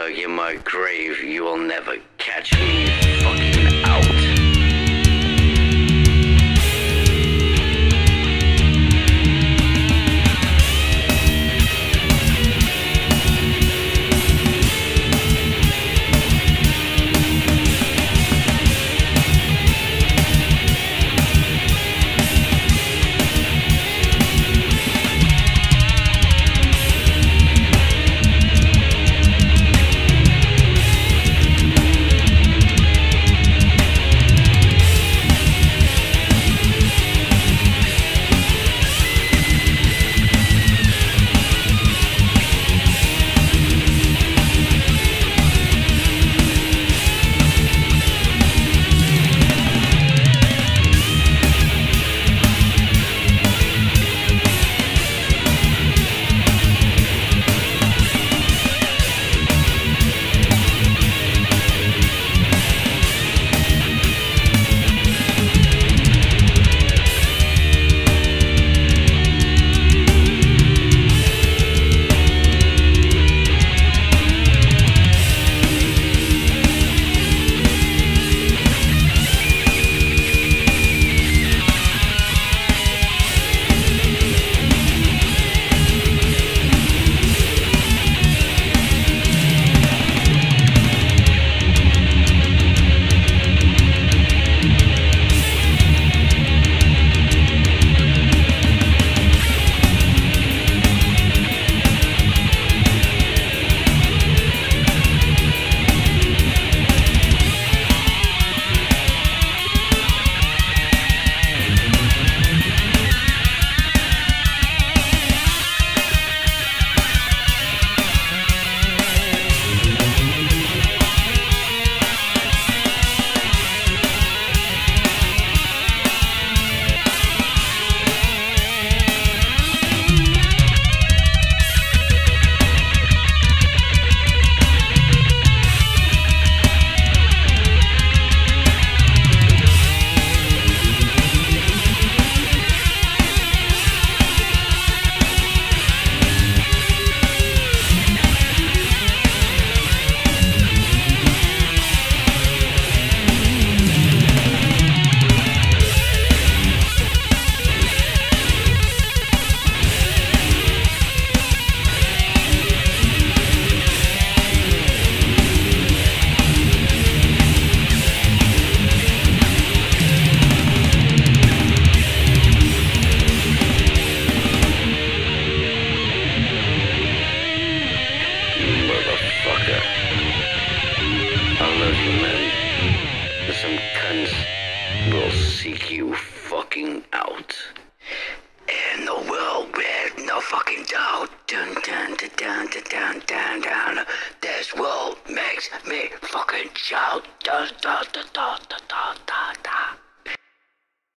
dug in my grave, you will never catch me fucking out. Some cunts will seek you fucking out. In the world with no fucking doubt. Dun dun dun dun dun dun dun dun. This world makes me fucking shout. Dun dun dun dun dun dun dun.